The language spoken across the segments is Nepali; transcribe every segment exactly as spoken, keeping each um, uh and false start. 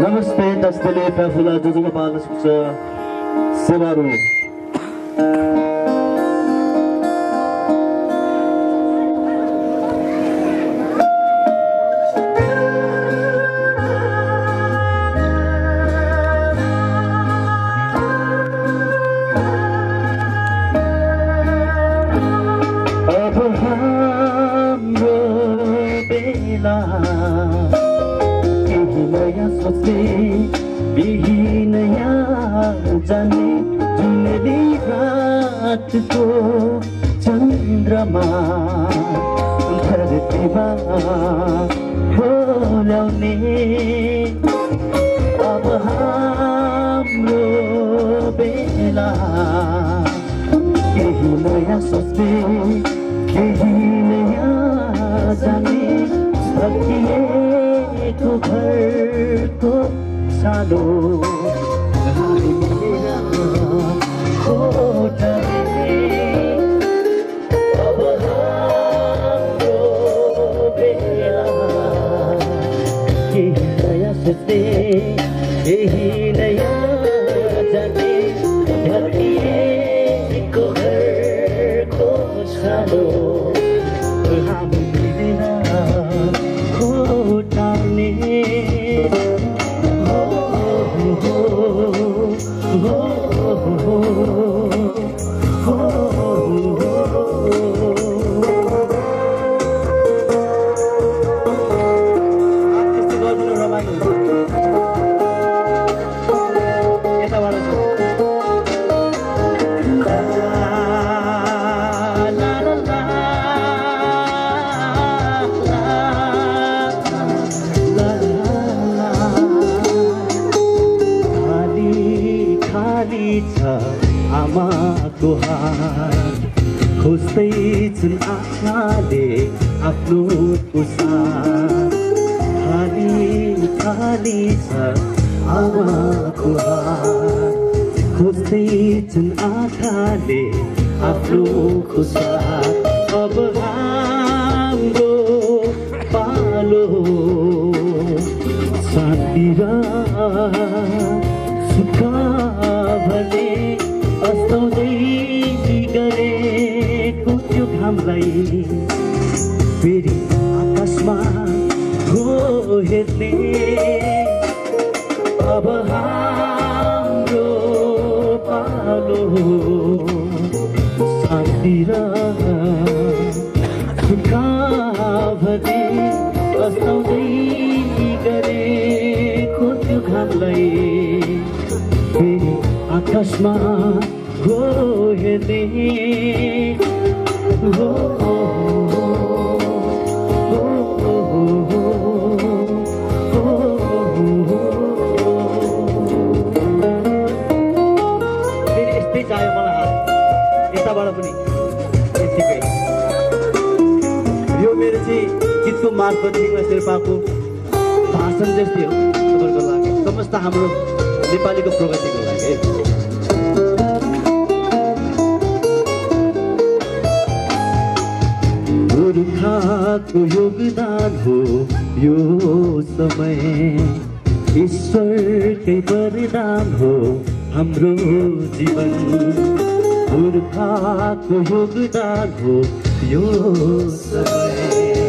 Namaste, Tastele, Pafula, Jojoga Balas, Sevaru. को चन्द्रमा धरतीमा खोल्याउने अब हाम्रो बेला केही नयाँ सोच्ने केही नयाँ जाने सकिएको घरको सानो हामी मिलेर खोज्ने अब हाम्रो बेला केही नयाँ सोच्ने केही नयाँ जाने धरतीको घरको सानो हामी मिलेर खोज्ने आमाको हात खोज्दै छन् आँखाले आफ्नो पुसार खाली खाली छ आमाको हात खोज्दै छन् आँखाले आफ्नो पुसार अब हाम्रो पालो शान्ति र सुख भने अस्ताउँदै गरेको त्यो घामलाई फेरि आकाशमा हो हेर्ने अब हाम्रो पालो शान्ति र सुख भने अस्ताउँदै गरेको त्यो घामलाई फेरि आकाशमा हो हेर्ने हो फेरि यस्तै चाहियो मलाई हात यताबाट पनि यतिकै यो मेरो चाहिँ गीतको मार्फत ढिङ्गा शेर्पाको भाषण जस्तै हो तपाईँको लागि समस्त हाम्रो नेपालीको प्रगतिको लागि गोर्खाको योगदान हो यो समय ईश्वरकै वरदान हो हाम्रो जीवन गोर्खाको योगदान हो यो समय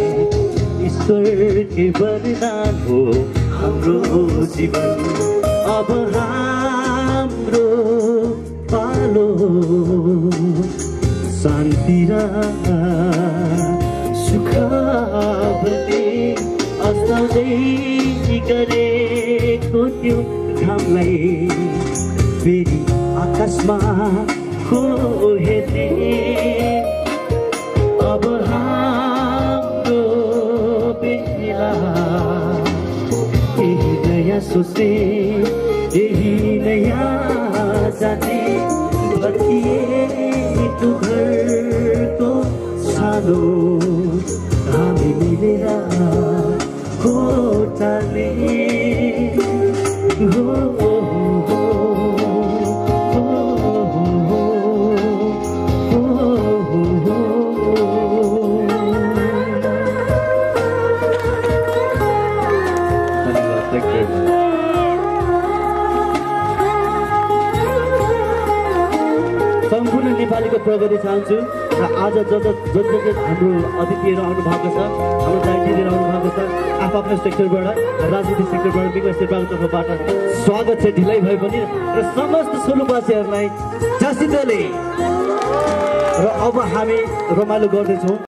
ईश्वरकै वरदान हो हाम्रो जीवन अब हाम्रो पालो शान्ति र सुख भने अस्ताउँदै गरेको त्यो घामलाई फेरि आकाशमा हो हेर्ने अब हाम्रो बेला केही नयाँ सोच्ने केही नयाँ जाने भर्किएको घरको सानो हामी मिलेर खोज्ने हो सम्पूर्ण नेपालीको प्रगति चाहन्छु र आज ज ज ज ज हाम्रो अतिथिहरू आउनु भएको छ, हाम्रो दायित्व लिएर आउनु भएको छ, आफ्नो सेक्टरबाट राजनीतिक सेक्टरबाट विकास शेर्पाको तर्फबाट स्वागत छ ढिलाइ भए पनि र समस्त सोलुवासीहरूलाई चासितोले। र अब हामी रमाइलो गर्दैछौँ।